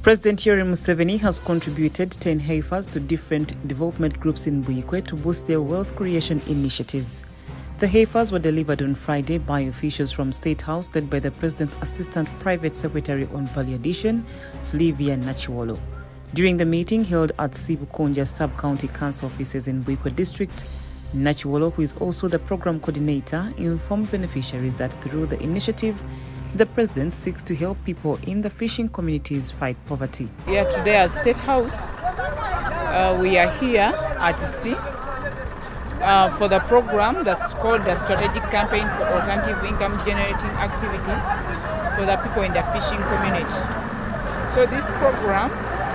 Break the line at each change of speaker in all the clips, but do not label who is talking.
President Yoweri Museveni has contributed 10 heifers to different development groups in Buikwe to boost their wealth creation initiatives. The heifers were delivered on Friday by officials from State House led by the President's Assistant Private Secretary on Value Addition, Sylvia Nachiwolo. During the meeting held at Sibukonja Sub-County Council offices in Buikwe District, Nachiwolo, who is also the program coordinator, informed beneficiaries that through the initiative, the President seeks to help people in the fishing communities fight poverty.
Yeah, today at State House, we are here at sea for the program that's called the Strategic Campaign for Alternative Income Generating Activities for the people in the fishing community. So this program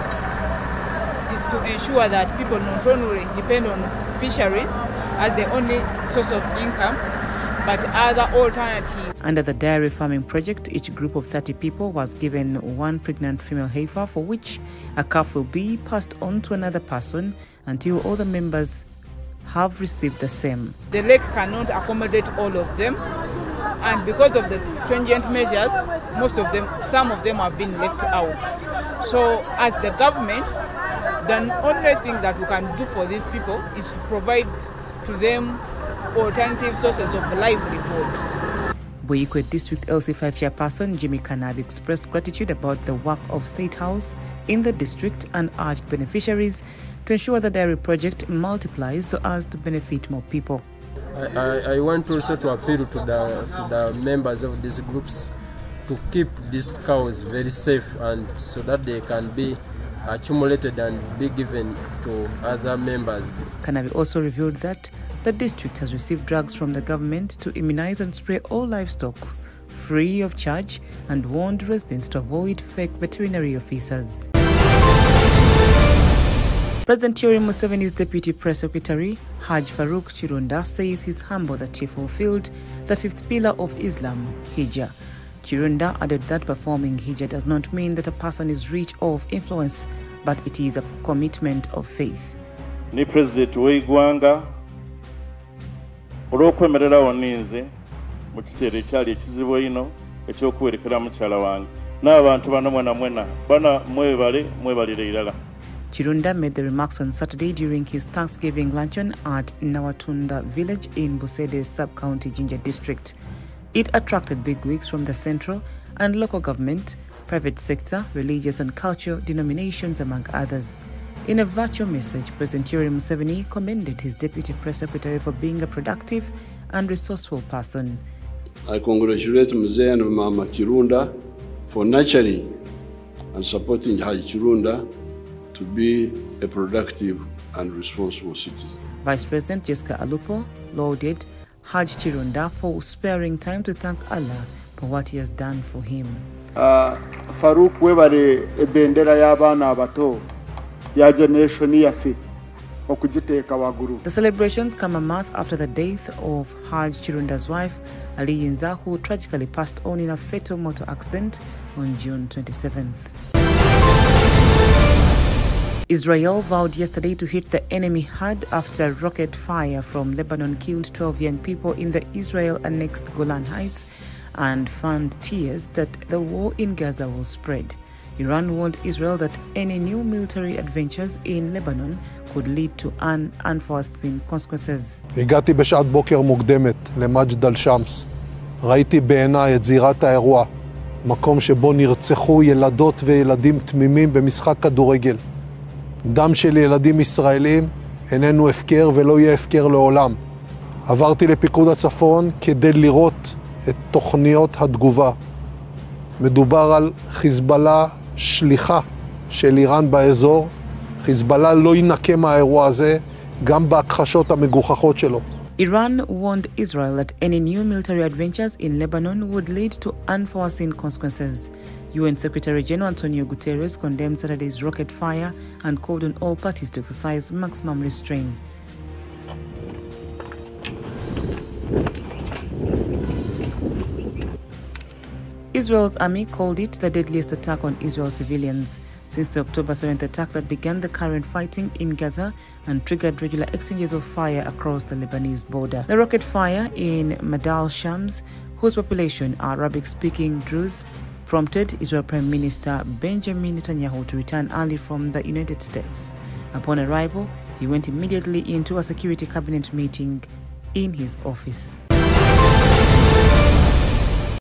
is to ensure that people not only depend on fisheries as the only source of income, but other alternatives.
Under the dairy farming project, each group of 30 people was given one pregnant female heifer, for which a calf will be passed on to another person until all the members have received the same.
The lake cannot accommodate all of them, and because of the stringent measures, some of them have been left out. So as the government, the only thing that we can do for these people is to provide to them alternative sources of livelihood.
Buikwe District LC5 Chairperson Jimmy Kanabi expressed gratitude about the work of State House in the district and urged beneficiaries to ensure the dairy project multiplies so as to benefit more people.
I want also to appeal to the members of these groups to keep these cows very safe, and so that they can be accumulated and be given to other members.
Kanabi also revealed that the district has received drugs from the government to immunize and spray all livestock free of charge and warned residents to avoid fake veterinary officers. President Yoweri Museveni's Deputy Press Secretary, Haj Farouk Chirunda, says he's humbled that he fulfilled the fifth pillar of Islam, Hijjah. Chirunda added that performing Hijjah does not mean that a person is rich or of influence, but it is a commitment of faith.
Ni President w'eggwanga olw'okwemerera oninze mu kiseera ekyali ekizibu eno eky'okuwerekera mukyala wange n'abantu bano mwena bana mwebalire irala.
Chirunda made the remarks on Saturday during his Thanksgiving luncheon at Nawatunda village in Busede Sub-County Jinja District. It attracted bigwigs from the central and local government, private sector, religious and cultural denominations, among others. In a virtual message, President Yoweri Museveni commended his Deputy Press Secretary for being a productive and resourceful person.
I congratulate Mzee and Mama Chirunda for nurturing and supporting Haj Chirunda to be a productive and responsible citizen.
Vice President Jessica Alupo lauded Haj Chirunda for sparing time to thank Allah for what he has done for him.
Farouk webare ebendera y'abana abato ya generation yafe okugiteeka waguru.
The celebrations come a month after the death of Haj Chirunda's wife, Ali Yinza, who tragically passed on in a fatal motor accident on June 27th. Israel vowed yesterday to hit the enemy hard after rocket fire from Lebanon killed 12 young people in the Israel-annexed Golan Heights and fanned tears that the war in Gaza will spread. Iran warned Israel that any new military adventures in Lebanon could lead to unforeseen consequences.
הגעתי בשעת בוקר מוקדמת למג'ד אל-שמס. ראיתי בעיניי את זירת האירוע, מקום שבו נרצחו ילדות וילדים תמימים במשחק כדורגל. דם של ילדים ישראלים איננו הפקר ולא יהיה הפקר לעולם. עברתי לפיקוד הצפון כדי לראות את תוכניות התגובה. מדובר על חיזבאללה שליחה של איראן באזור. חיזבאללה לא ינקה מהאירוע הזה, גם בהכחשות המגוחכות שלו.
Iran warned Israel that any new military adventures in Lebanon would lead to unforeseen consequences. UN Secretary General Antonio Guterres condemned Saturday's rocket fire and called on all parties to exercise maximum restraint. Israel's army called it the deadliest attack on Israel civilians since the October 7th attack that began the current fighting in Gaza and triggered regular exchanges of fire across the Lebanese border. The rocket fire in Madal Shams, whose population are Arabic-speaking Druze, prompted Israel Prime Minister Benjamin Netanyahu to return early from the United States. Upon arrival, he went immediately into a security cabinet meeting in his office.